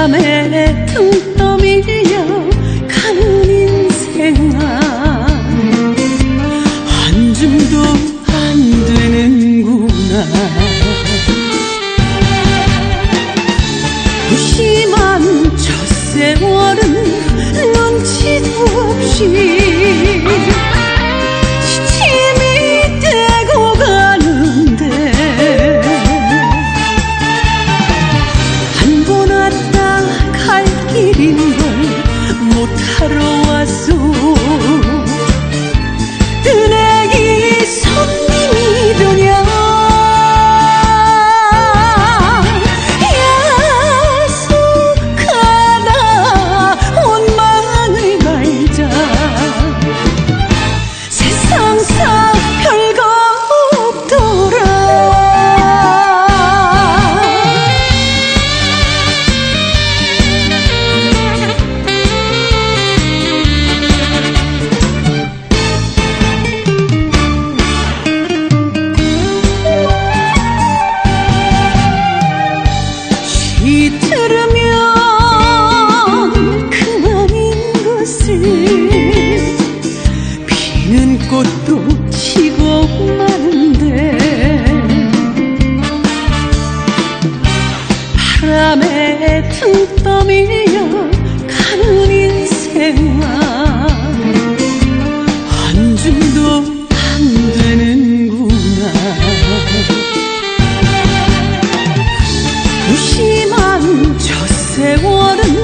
바람에 등 떠밀려 가는 인생아 한줌도 안 되는구나. 무심한 저 세월은 눈치도 없이 시침이 되고 가는데 안 보났다 갈 길인 걸 못하러 왔소. 뜨내기 손님이 되냐 들으면 그만인 것을 피는 꽃도 지고 마는데 바람에 등 떠밀려 가는 인생아 한 줌도 안 되는구나. 무심한 저 세월은